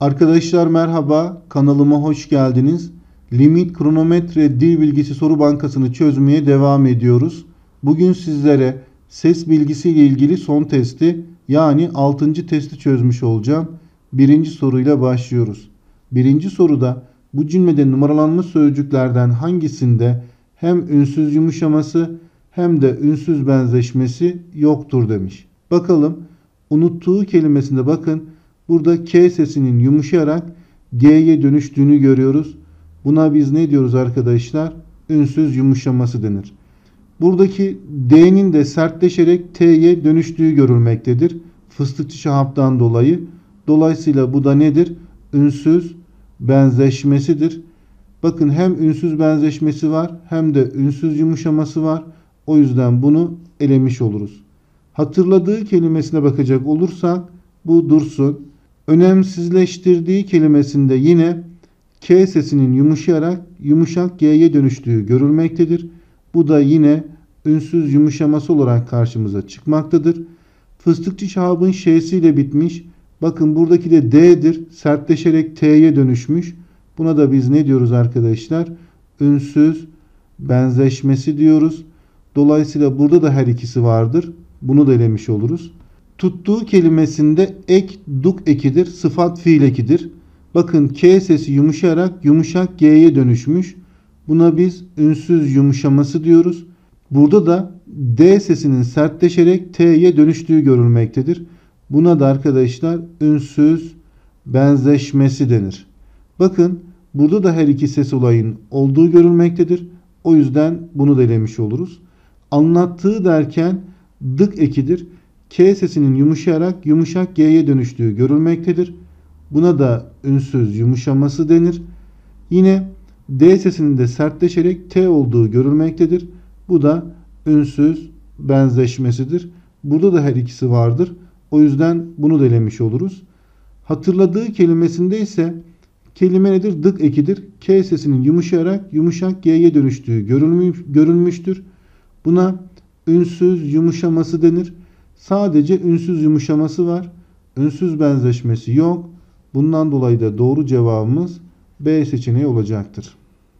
Arkadaşlar merhaba, kanalıma hoş geldiniz. Limit kronometre dil bilgisi soru bankasını çözmeye devam ediyoruz. Bugün sizlere ses bilgisi ile ilgili son testi yani 6. testi çözmüş olacağım. Birinci soruyla başlıyoruz. Birinci soruda bu cümlede numaralanmış sözcüklerden hangisinde hem ünsüz yumuşaması hem de ünsüz benzeşmesi yoktur demiş. Bakalım unuttuğu kelimesinde bakın. Burada K sesinin yumuşayarak G'ye dönüştüğünü görüyoruz. Buna biz ne diyoruz arkadaşlar? Ünsüz yumuşaması denir. Buradaki D'nin de sertleşerek T'ye dönüştüğü görülmektedir. Fıstıkçı Şahab'dan dolayı. Dolayısıyla bu da nedir? Ünsüz benzeşmesidir. Bakın hem ünsüz benzeşmesi var hem de ünsüz yumuşaması var. O yüzden bunu elemiş oluruz. Hatırladığı kelimesine bakacak olursak bu dursun. Önemsizleştirdiği kelimesinde yine K sesinin yumuşayarak yumuşak G'ye dönüştüğü görülmektedir. Bu da yine ünsüz yumuşaması olarak karşımıza çıkmaktadır. Fıstıkçı Şahab'ın Ş'siyle bitmiş. Bakın buradaki de D'dir. Sertleşerek T'ye dönüşmüş. Buna da biz ne diyoruz arkadaşlar? Ünsüz benzeşmesi diyoruz. Dolayısıyla burada da her ikisi vardır. Bunu da elemiş oluruz. Tuttuğu kelimesinde ek duk ekidir. Sıfat fiil ekidir. Bakın K sesi yumuşayarak yumuşak G'ye dönüşmüş. Buna biz ünsüz yumuşaması diyoruz. Burada da D sesinin sertleşerek T'ye dönüştüğü görülmektedir. Buna da arkadaşlar ünsüz benzeşmesi denir. Bakın burada da her iki ses olayın olduğu görülmektedir. O yüzden bunu da elemiş oluruz. Anlattığı derken dık ekidir. K sesinin yumuşayarak yumuşak G'ye dönüştüğü görülmektedir. Buna da ünsüz yumuşaması denir. Yine D sesinin de sertleşerek T olduğu görülmektedir. Bu da ünsüz benzeşmesidir. Burada da her ikisi vardır. O yüzden bunu da elemiş oluruz. Hatırladığı kelimesinde ise kelime nedir? Dık ekidir. K sesinin yumuşayarak yumuşak G'ye dönüştüğü görülmüştür. Buna ünsüz yumuşaması denir. Sadece ünsüz yumuşaması var. Ünsüz benzeşmesi yok. Bundan dolayı da doğru cevabımız B seçeneği olacaktır.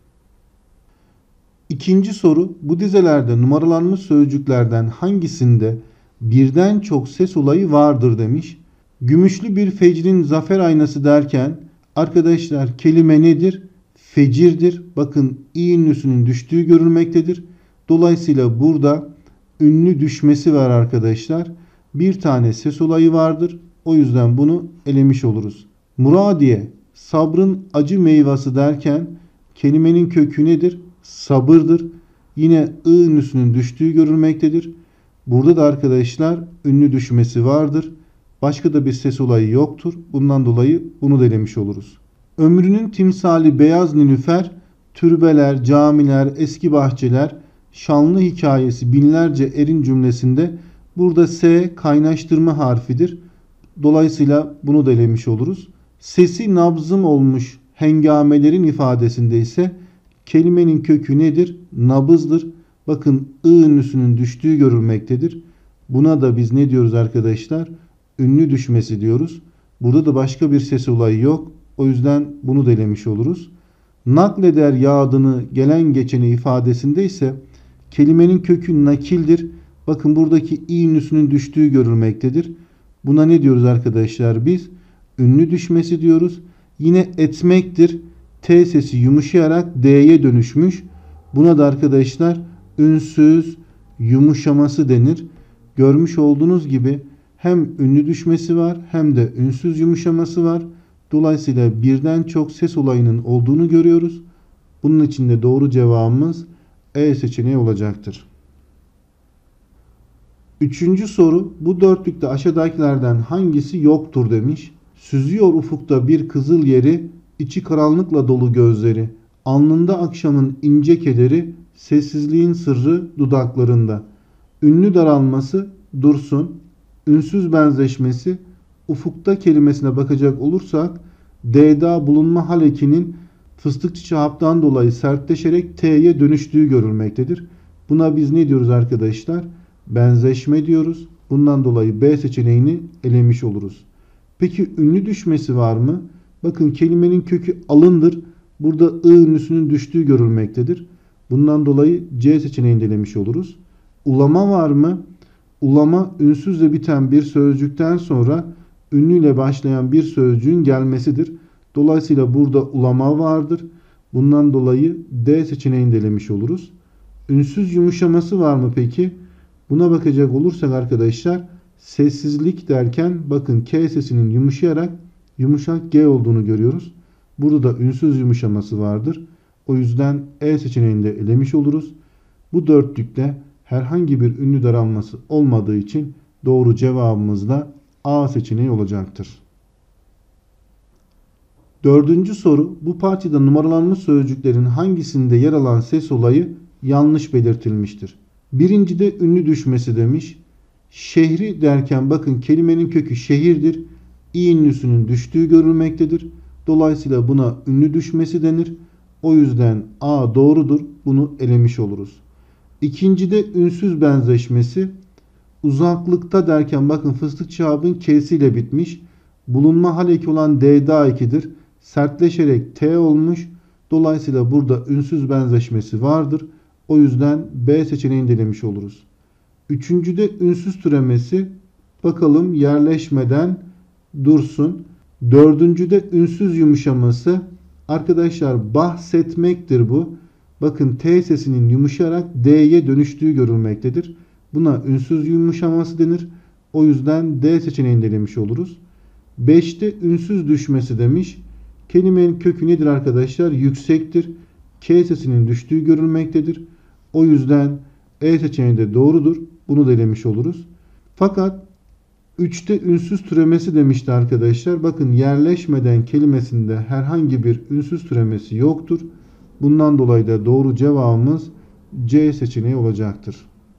İkinci soru, bu dizelerde numaralanmış sözcüklerden hangisinde birden çok ses olayı vardır demiş. Gümüşlü bir fecrin zafer aynası derken arkadaşlar kelime nedir? Fecirdir. Bakın i ünlüsünün düştüğü görülmektedir. Dolayısıyla burada ünlü düşmesi var arkadaşlar. Bir tane ses olayı vardır. O yüzden bunu elemiş oluruz. Muradiye, sabrın acı meyvası derken kelimenin kökü nedir? Sabırdır. Yine ı ünlüsünün düştüğü görülmektedir. Burada da arkadaşlar ünlü düşmesi vardır. Başka da bir ses olayı yoktur. Bundan dolayı bunu da elemiş oluruz. Ömrünün timsali beyaz nilüfer, türbeler, camiler, eski bahçeler, şanlı hikayesi binlerce erin cümlesinde burada S kaynaştırma harfidir. Dolayısıyla bunu da elemiş oluruz. Sesi nabzım olmuş hengamelerin ifadesinde ise kelimenin kökü nedir? Nabızdır. Bakın ı ünlüsünün düştüğü görülmektedir. Buna da biz ne diyoruz arkadaşlar? Ünlü düşmesi diyoruz. Burada da başka bir ses olayı yok. O yüzden bunu da elemiş oluruz. Nakleder yağdını gelen geçeni ifadesinde ise kelimenin kökü nakildir. Bakın buradaki i ünlüsünün düştüğü görülmektedir. Buna ne diyoruz arkadaşlar biz? Ünlü düşmesi diyoruz. Yine etmektir. T sesi yumuşayarak D'ye dönüşmüş. Buna da arkadaşlar ünsüz yumuşaması denir. Görmüş olduğunuz gibi hem ünlü düşmesi var hem de ünsüz yumuşaması var. Dolayısıyla birden çok ses olayının olduğunu görüyoruz. Bunun için de doğru cevabımız E seçeneği olacaktır. Üçüncü soru, bu dörtlükte aşağıdakilerden hangisi yoktur demiş. Süzüyor ufukta bir kızıl yeri, içi karanlıkla dolu gözleri. Alnında akşamın ince kederi, sessizliğin sırrı dudaklarında. Ünlü daralması dursun. Ünsüz benzeşmesi ufukta kelimesine bakacak olursak D'da bulunma hal ekinin fıstıkçı Şahab'dan dolayı sertleşerek T'ye dönüştüğü görülmektedir. Buna biz ne diyoruz arkadaşlar? Benzeşme diyoruz. Bundan dolayı B seçeneğini elemiş oluruz. Peki ünlü düşmesi var mı? Bakın kelimenin kökü alındır. Burada ı ünlüsünün düştüğü görülmektedir. Bundan dolayı C seçeneğini elemiş oluruz. Ulama var mı? Ulama ünsüzle biten bir sözcükten sonra ünlüyle başlayan bir sözcüğün gelmesidir. Dolayısıyla burada ulama vardır. Bundan dolayı D seçeneğini elemiş oluruz. Ünsüz yumuşaması var mı peki? Buna bakacak olursak arkadaşlar sessizlik derken bakın K sesinin yumuşayarak yumuşak G olduğunu görüyoruz. Burada da ünsüz yumuşaması vardır. O yüzden E seçeneğini de elemiş oluruz. Bu dörtlükte herhangi bir ünlü daralması olmadığı için doğru cevabımız da A seçeneği olacaktır. Dördüncü soru. Bu parçada numaralanmış sözcüklerin hangisinde yer alan ses olayı yanlış belirtilmiştir? Birincide ünlü düşmesi demiş. Şehri derken bakın kelimenin kökü şehirdir. İ ünlüsünün düştüğü görülmektedir. Dolayısıyla buna ünlü düşmesi denir. O yüzden A doğrudur. Bunu elemiş oluruz. İkincide ünsüz benzeşmesi. Uzaklıkta derken bakın fıstık çağabın K'siyle bitmiş. Bulunma hal eki olan D daha ikidir. Sertleşerek T olmuş. Dolayısıyla burada ünsüz benzeşmesi vardır. O yüzden B seçeneğini denemiş oluruz. Üçüncüde ünsüz türemesi. Bakalım yerleşmeden dursun. Dördüncüde ünsüz yumuşaması. Arkadaşlar bahsetmektir bu. Bakın T sesinin yumuşayarak D'ye dönüştüğü görülmektedir. Buna ünsüz yumuşaması denir. O yüzden D seçeneğini denemiş oluruz. 5'te ünsüz düşmesi demiş. Kelimenin kökü nedir arkadaşlar? Yüksektir. K sesinin düştüğü görülmektedir. O yüzden E seçeneği de doğrudur. Bunu da elemiş oluruz. Fakat 3'te ünsüz türemesi demişti arkadaşlar. Bakın yerleşmeden kelimesinde herhangi bir ünsüz türemesi yoktur. Bundan dolayı da doğru cevabımız C seçeneği olacaktır.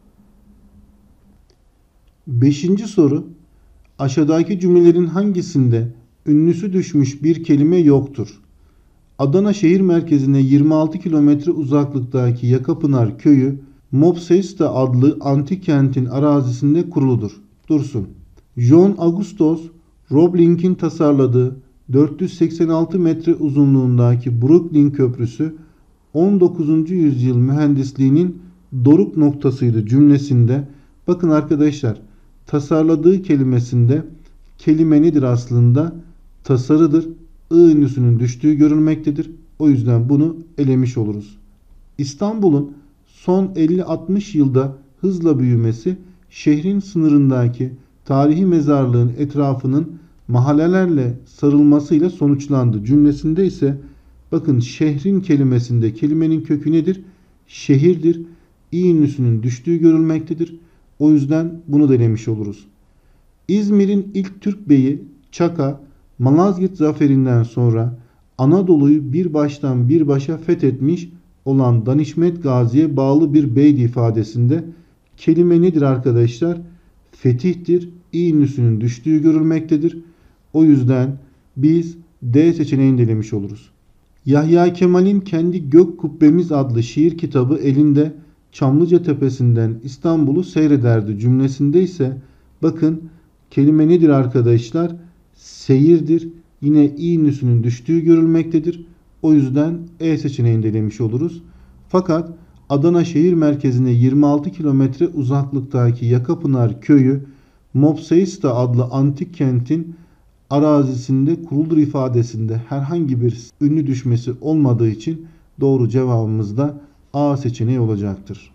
5. soru. Aşağıdaki cümlelerin hangisinde ünlüsü düşmüş bir kelime yoktur? Adana şehir merkezine 26 kilometre uzaklıktaki Yakapınar köyü Mopsesta adlı antik kentin arazisinde kuruludur. Dursun. John Augustus Roebling'in tasarladığı 486 metre uzunluğundaki Brooklyn Köprüsü 19. yüzyıl mühendisliğinin doruk noktasıydı cümlesinde. Bakın arkadaşlar tasarladığı kelimesinde kelime nedir aslında? Tasarıdır. I ünlüsünün düştüğü görülmektedir. O yüzden bunu elemiş oluruz. İstanbul'un son 50-60 yılda hızla büyümesi şehrin sınırındaki tarihi mezarlığın etrafının mahallelerle sarılmasıyla sonuçlandı. Cümlesinde ise bakın şehrin kelimesinde kelimenin kökü nedir? Şehirdir. İ ünlüsünün düştüğü görülmektedir. O yüzden bunu denemiş oluruz. İzmir'in ilk Türk beyi Çaka, Malazgirt zaferinden sonra Anadolu'yu bir baştan bir başa fethetmiş olan Danişmet Gazi'ye bağlı bir beydi ifadesinde kelime nedir arkadaşlar? Fetihtir. İ ünlüsünün düştüğü görülmektedir. O yüzden biz D seçeneğini denemiş oluruz. Yahya Kemal'in Kendi Gök Kubbemiz adlı şiir kitabı elinde Çamlıca Tepesi'nden İstanbul'u seyrederdi cümlesinde ise bakın kelime nedir arkadaşlar? Seyirdir. Yine i ünlüsünün düştüğü görülmektedir. O yüzden E seçeneğini denemiş oluruz. Fakat Adana şehir merkezine 26 kilometre uzaklıktaki Yakapınar köyü Mopseista adlı antik kentin arazisinde kurulur ifadesinde herhangi bir ünlü düşmesi olmadığı için doğru cevabımız da A seçeneği olacaktır.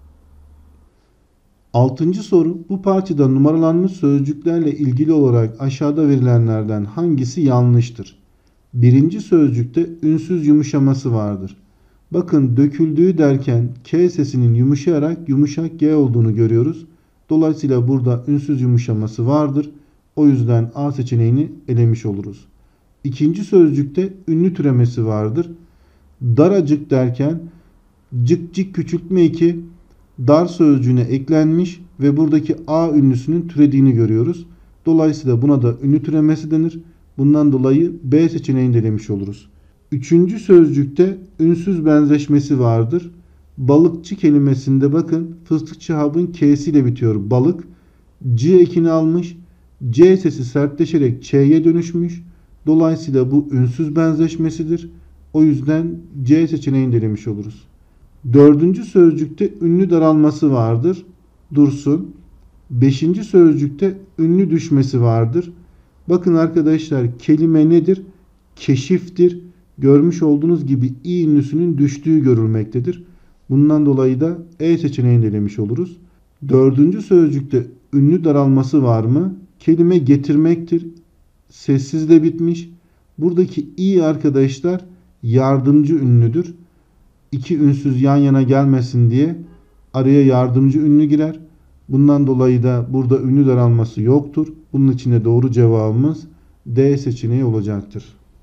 6. soru. Bu parçada numaralanmış sözcüklerle ilgili olarak aşağıda verilenlerden hangisi yanlıştır? Birinci sözcükte ünsüz yumuşaması vardır. Bakın döküldüğü derken K sesinin yumuşayarak yumuşak G olduğunu görüyoruz. Dolayısıyla burada ünsüz yumuşaması vardır. O yüzden A seçeneğini elemiş oluruz. İkinci sözcükte ünlü türemesi vardır. Daracık derken cık cık küçültme eki dar sözcüğüne eklenmiş ve buradaki A ünlüsünün türediğini görüyoruz. Dolayısıyla buna da ünlü türemesi denir. Bundan dolayı B seçeneğini de demiş oluruz. Üçüncü sözcükte ünsüz benzeşmesi vardır. Balıkçı kelimesinde bakın fıstıkçı habın K'siyle bitiyor. Balık C ekini almış. C sesi sertleşerek Ç'ye dönüşmüş. Dolayısıyla bu ünsüz benzeşmesidir. O yüzden C seçeneğini de elemiş oluruz. Dördüncü sözcükte ünlü daralması vardır. Dursun. Beşinci sözcükte ünlü düşmesi vardır. Bakın arkadaşlar, kelime nedir? Keşiftir. Görmüş olduğunuz gibi i ünlüsünün düştüğü görülmektedir. Bundan dolayı da E seçeneğini de elemiş oluruz. Dördüncü sözcükte ünlü daralması var mı? Kelime getirmektir. Sessizle bitmiş. Buradaki i arkadaşlar yardımcı ünlüdür. İki ünsüz yan yana gelmesin diye araya yardımcı ünlü girer. Bundan dolayı da burada ünlü daralması yoktur. Bunun için de doğru cevabımız D seçeneği olacaktır.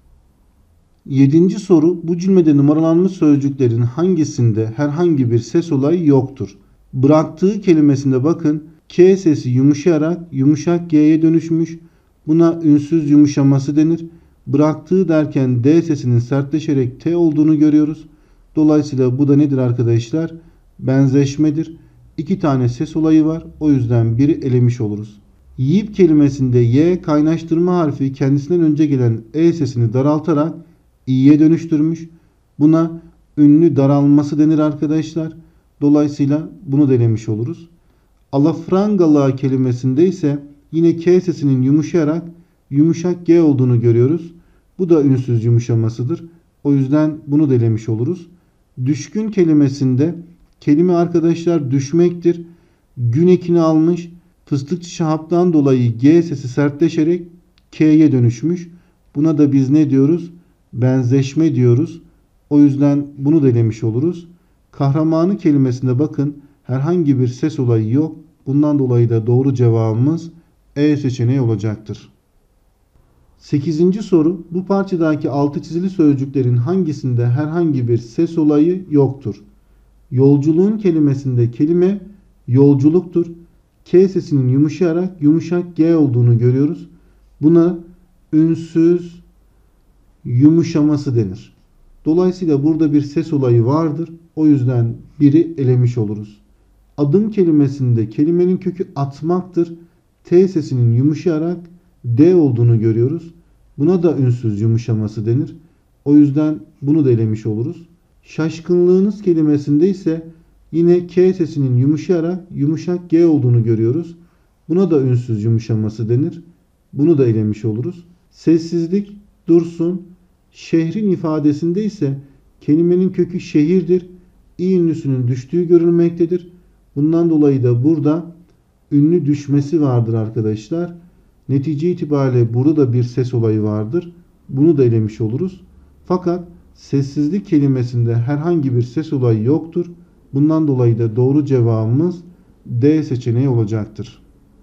Yedinci soru, bu cümlede numaralanmış sözcüklerin hangisinde herhangi bir ses olayı yoktur? Bıraktığı kelimesinde bakın, K sesi yumuşayarak yumuşak G'ye dönüşmüş. Buna ünsüz yumuşaması denir. Bıraktığı derken D sesinin sertleşerek T olduğunu görüyoruz. Dolayısıyla bu da nedir arkadaşlar? Benzeşmedir. İki tane ses olayı var. O yüzden biri elemiş oluruz. Yiyip kelimesinde Y kaynaştırma harfi kendisinden önce gelen E sesini daraltarak i'ye dönüştürmüş. Buna ünlü daralması denir arkadaşlar. Dolayısıyla bunu da elemiş oluruz. Alafrangalığa kelimesinde ise yine K sesinin yumuşayarak yumuşak G olduğunu görüyoruz. Bu da ünsüz yumuşamasıdır. O yüzden bunu da elemiş oluruz. Düşkün kelimesinde kelime arkadaşlar düşmektir. Gün ekini almış. Fıstıkçı Şahap'tan dolayı G sesi sertleşerek K'ye dönüşmüş. Buna da biz ne diyoruz? Benzeşme diyoruz. O yüzden bunu da elemiş oluruz. Kahramanı kelimesinde bakın herhangi bir ses olayı yok. Bundan dolayı da doğru cevabımız E seçeneği olacaktır. 8. soru, bu parçadaki altı çizili sözcüklerin hangisinde herhangi bir ses olayı yoktur? Yolculuğun kelimesinde kelime yolculuktur. K sesinin yumuşayarak yumuşak G olduğunu görüyoruz. Buna ünsüz yumuşaması denir. Dolayısıyla burada bir ses olayı vardır. O yüzden biri elemiş oluruz. Adım kelimesinde kelimenin kökü atmaktır. T sesinin yumuşayarak D olduğunu görüyoruz. Buna da ünsüz yumuşaması denir. O yüzden bunu da elemiş oluruz. Şaşkınlığınız kelimesinde ise yine K sesinin yumuşayarak yumuşak G olduğunu görüyoruz. Buna da ünsüz yumuşaması denir. Bunu da elemiş oluruz. Sessizlik, dursun. Şehrin ifadesinde ise kelimenin kökü şehirdir. İ ünlüsünün düştüğü görülmektedir. Bundan dolayı da burada ünlü düşmesi vardır arkadaşlar. Netice itibariyle burada da bir ses olayı vardır. Bunu da elemiş oluruz. Fakat sessizlik kelimesinde herhangi bir ses olayı yoktur. Bundan dolayı da doğru cevabımız D seçeneği olacaktır.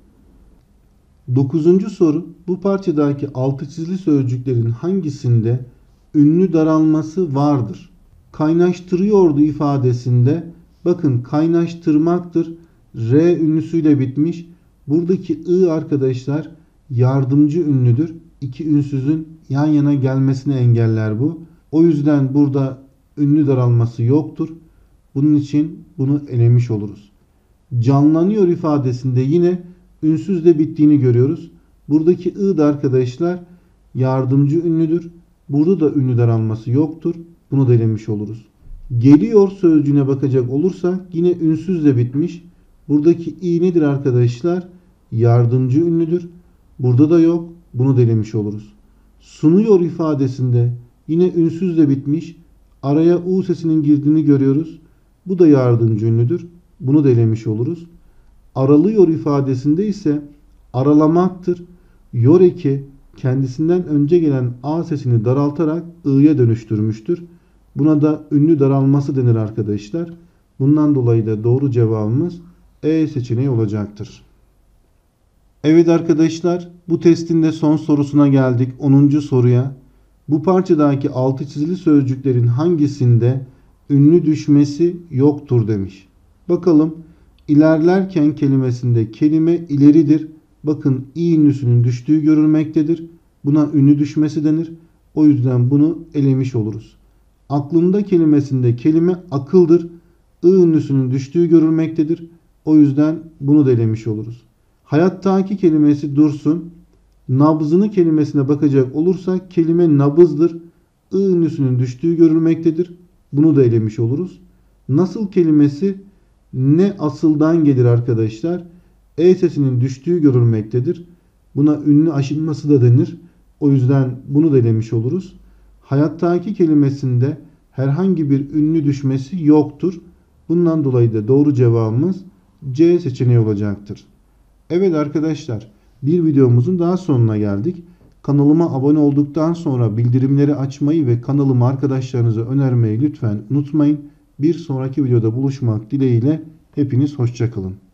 9. soru, bu parçadaki altı çizili sözcüklerin hangisinde ünlü daralması vardır? Kaynaştırıyordu ifadesinde bakın kaynaştırmaktır. R ünlüsüyle bitmiş. Buradaki I arkadaşlar yardımcı ünlüdür. İki ünsüzün yan yana gelmesini engeller bu. O yüzden burada ünlü daralması yoktur. Bunun için bunu elemiş oluruz. Canlanıyor ifadesinde yine ünsüzle bittiğini görüyoruz. Buradaki I da arkadaşlar yardımcı ünlüdür. Burada da ünlü daralması yoktur. Bunu da elemiş oluruz. Geliyor sözcüğüne bakacak olursak yine ünsüzle bitmiş. Buradaki i nedir arkadaşlar? Yardımcı ünlüdür. Burada da yok. Bunu da elemiş oluruz. Sunuyor ifadesinde yine ünsüzle bitmiş. Araya u sesinin girdiğini görüyoruz. Bu da yardımcı ünlüdür. Bunu da elemiş oluruz. Aralıyor ifadesinde ise aralamaktır. Yor eki kendisinden önce gelen a sesini daraltarak i'ye dönüştürmüştür. Buna da ünlü daralması denir arkadaşlar. Bundan dolayı da doğru cevabımız E seçeneği olacaktır. Evet arkadaşlar, bu testin de son sorusuna geldik. 10. soruya. Bu parçadaki altı çizili sözcüklerin hangisinde ünlü düşmesi yoktur demiş. Bakalım, ilerlerken kelimesinde kelime ileridir. Bakın i ünlüsünün düştüğü görülmektedir. Buna ünlü düşmesi denir. O yüzden bunu elemiş oluruz. Aklımda kelimesinde kelime akıldır. I ünlüsünün düştüğü görülmektedir. O yüzden bunu da elemiş oluruz. Hayattaki kelimesi dursun. Nabzını kelimesine bakacak olursak kelime nabızdır. I ünlüsünün düştüğü görülmektedir. Bunu da elemiş oluruz. Nasıl kelimesi ne asıldan gelir arkadaşlar. E sesinin düştüğü görülmektedir. Buna ünlü aşınması da denir. O yüzden bunu da elemiş oluruz. Hayattaki kelimesinde herhangi bir ünlü düşmesi yoktur. Bundan dolayı da doğru cevabımız C seçeneği olacaktır. Evet arkadaşlar, bir videomuzun daha sonuna geldik. Kanalıma abone olduktan sonra bildirimleri açmayı ve kanalımı arkadaşlarınıza önermeyi lütfen unutmayın. Bir sonraki videoda buluşmak dileğiyle hepiniz hoşça kalın.